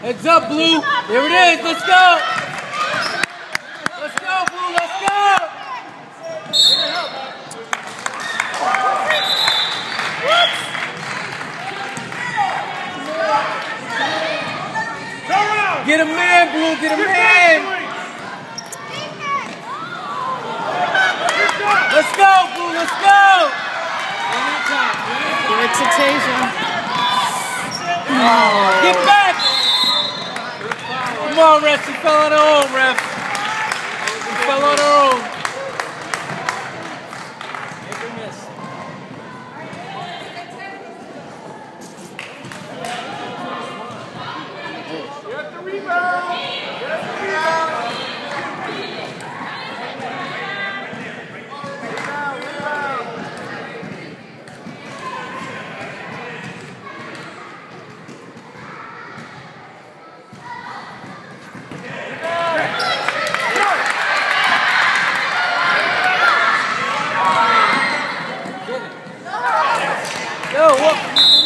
Heads up, Blue. Here it is. Let's go. Let's go, Blue. Let's go. Get a man, Blue. Get a man. Let's go, Blue. Let's go. Give it to Tasia. Oh. Get back. Come on, ref. She fell on her own, ref. She fell on her own. Get the rebound. Get the rebound. Yo, what?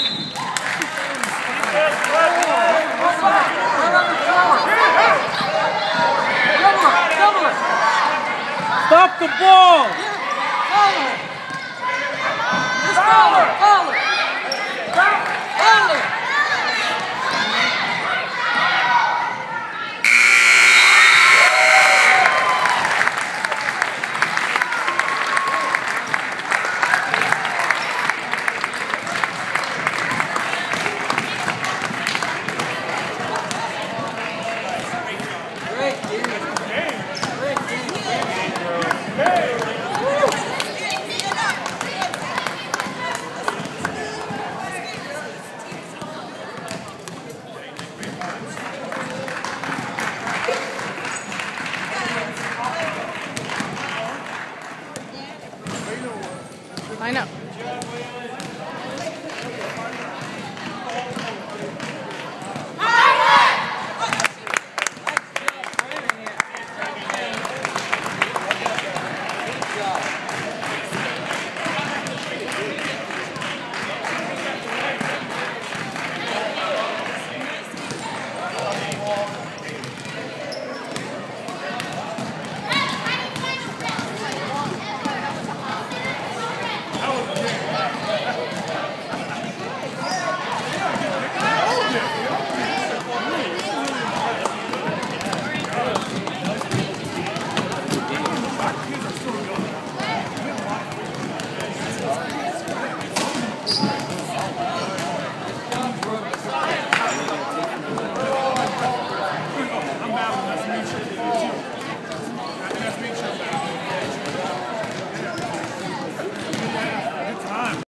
Stop the ball! I know.